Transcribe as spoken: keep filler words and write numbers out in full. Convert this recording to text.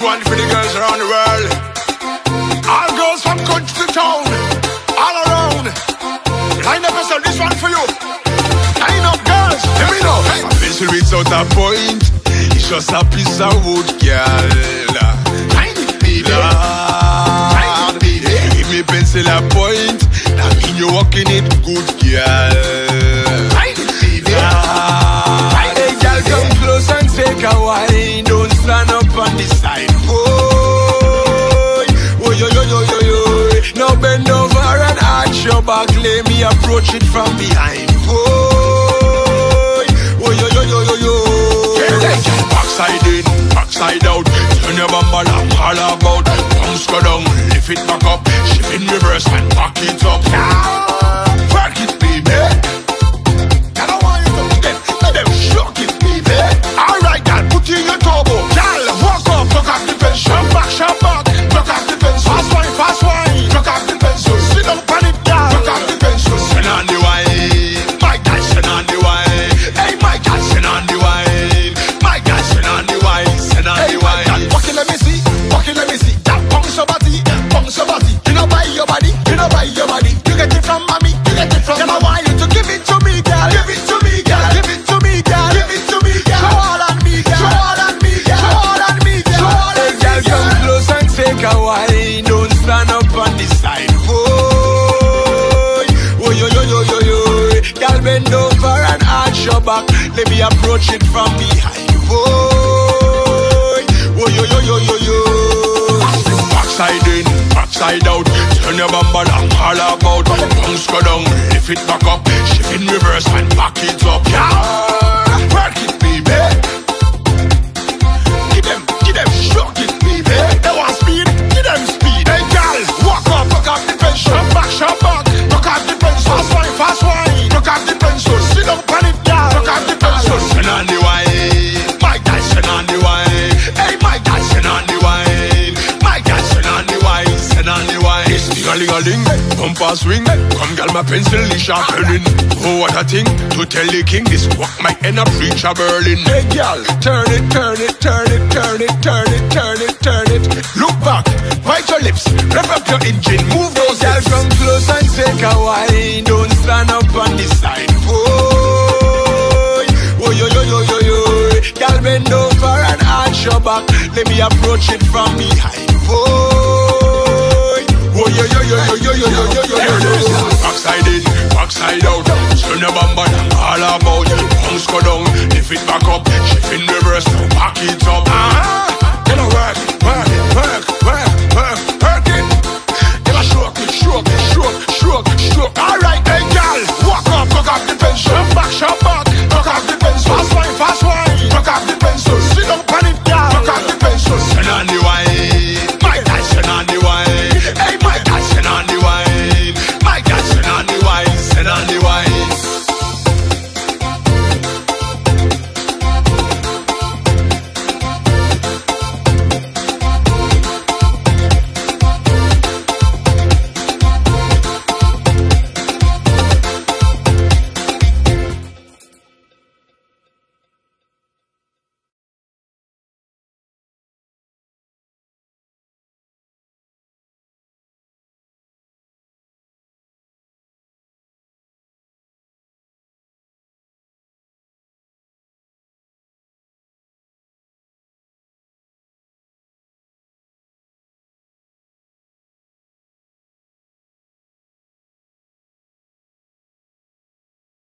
one for the girls around the world. All girls from country to town, all around. Line up yourself, this one for you. Line up girls, let me know. A pencil without a point, it's just a piece of wood, girl. Tiny baby, tiny baby. Give me pencil a point, that mean you're walking it good, girl. Tiny baby. Hey girl, come close and take a wine. Don't stand up on the side. Oh, oh yo yo yo yo yo. Now bend over and arch your back. Let me approach it from behind. Oh, oh yo yo yo yo yo. Backside in, backside out. Turn your bumper and all about. Bounce go down, lift it back up. Shift in reverse and back it up. Work it, baby. I don't want you to get, let them shock it, baby. Alright, girl, put in your turbo. Girl, walk up, knock off the pencil. Shove back, shove back, knock off the pencil. Fast wine, fast wine, knock off the pencil. Sit down on it, girl, knock off the pencil. Send on the wine, my girl, send on the wine. Hey, my girl, send on the wine. My girl, send on the wine, send on the wine. Walk it, let me see, walk it, let me see. That bounce your body, bounce your body. You know buy your body, you know buy your body. You get it from mommy, you get it from mommy. I want you to give it to me, girl. Give it to me, girl. Give it to me, girl. Give it to me, girl. Show all on me, girl. Show all on me, girl. Show all on me, girl. Show all on me, girl. Come close and take a wine. Don't stand up on the side. Oh, oh yo yo yo yo yo. Girl, bend over and arch your back. Let me approach it from behind. Oh, oh yo yo yo yo yo. Backside in, backside out. Turn your bumper and all about. Bounce go down, lift it back up. Shift in reverse and back it up. Yeah, work it, baby. Give them, give them, shock it, baby. They want speed, give them speed. Hey, girl, walk up, knock off the pencil. Shove back, shove back, knock off the pencil. Fast wine, fast wine, knock off the pencil. Sit down on it, girl, knock off the pencil. Send on the wine, my girl, send on the wine. Hey, my girl, send on the wine. My girl, send on the wine, send on the wine. It's ding-a-ling-a-ling, bumper swing. Come, girl, my pencil is sharpening. Oh, what a thing to tell the king. This walk might end up preacher Berlin. Hey, girl, turn it, turn it, turn it, turn it, turn it, turn it, turn it. Look back, bite your lips, rev up your engine, move those girl, come close and take a wine. Don't stand up on the side. Oh, oh yo yo yo yo yo. Girl, bend over and arch your back. Let me approach it from behind. Oh, oh yo yo yo yo yo yo yo yo yo yo. Backside in, backside out. Turn your bumper all about. Bounce go down, lift it back up. Shift in reverse, back it up. Ah.